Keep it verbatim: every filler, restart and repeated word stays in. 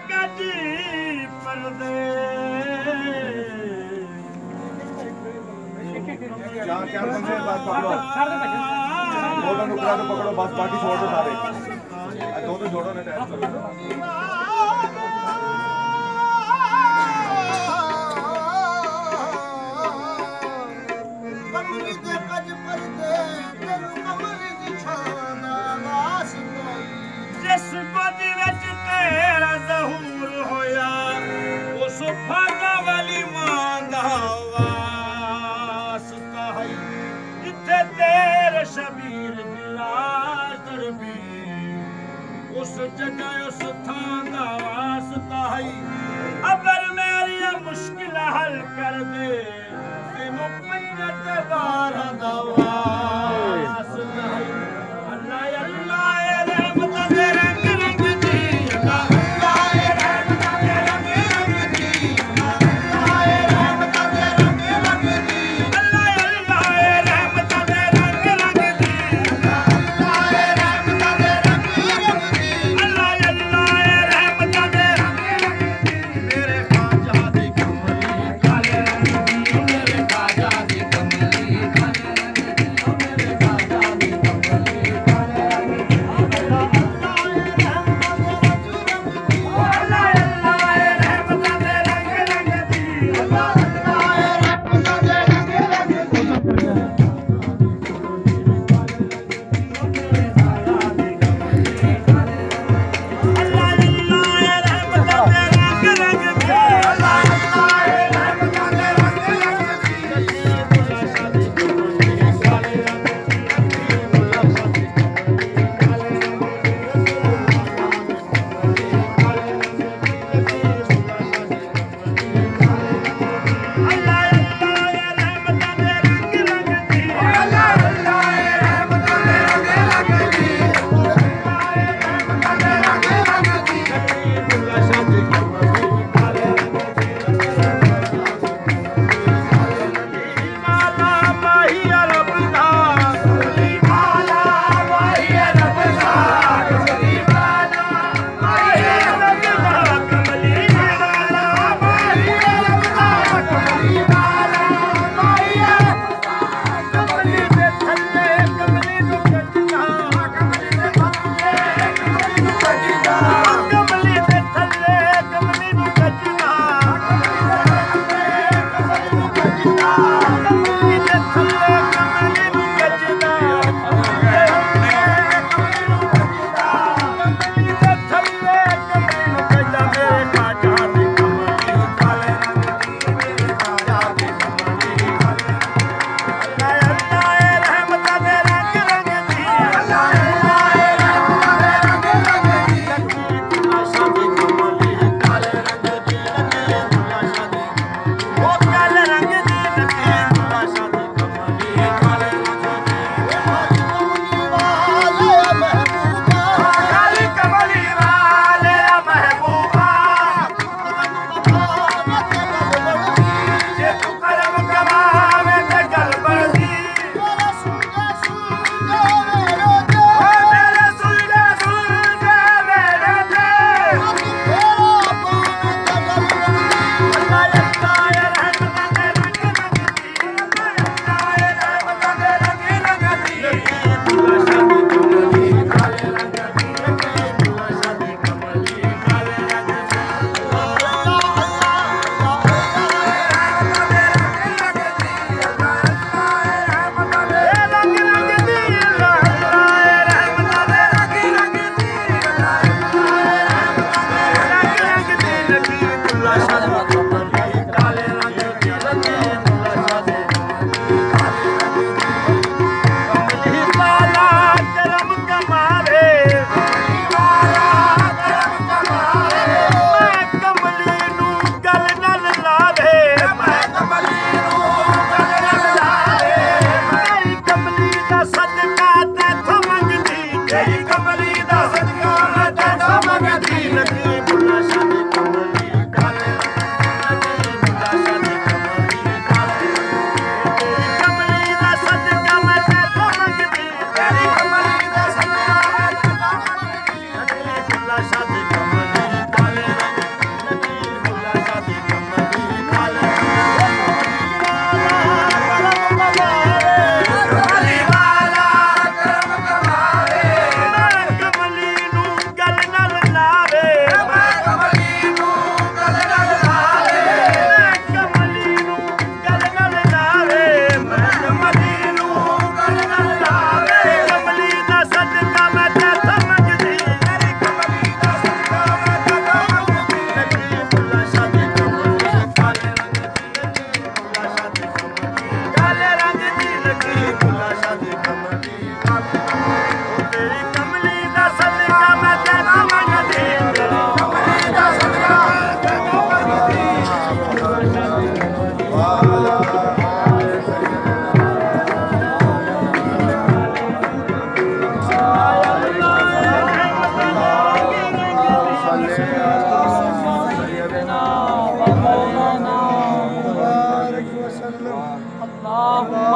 कजी पर्दे चार चार बंदे बस पकड़ो दो दो नुकरा तो पकड़ो बस बाकी छोड़ दो सारे दो तो जोड़ो ना टाइम जिस बदी विच तेरा ज़हूर होया उस फाना वाली मां दा वास्ता है जिथे तेरे शबीर दी लाश तड़पी उस जगह उस थां दा वास्ता है अबर मेरी मुश्किल हल कर दे तेनू पंजत बारह दा वास्ता है अल्लाह अल्लाह रहमत दे रंग रंग दी अल्लाह अल्लाह रहमत दे रंग रंग दी अल्लाह रहमत दे रंग रंग दी अल्लाह अल्लाह रहमत दे रंग रंग दी अल्लाह रहमत दे रंग रंग दी अल्लाह अल्लाह रहमत दे रंग रंग दी मेरे ख्वाजा दी कमली काले रंग दी मेरे ख्वाजा दी कमली काले रंग दी मेरे ख्वाजा दी कमली काले रंग दी शादी कमली काले रंग अल्लाह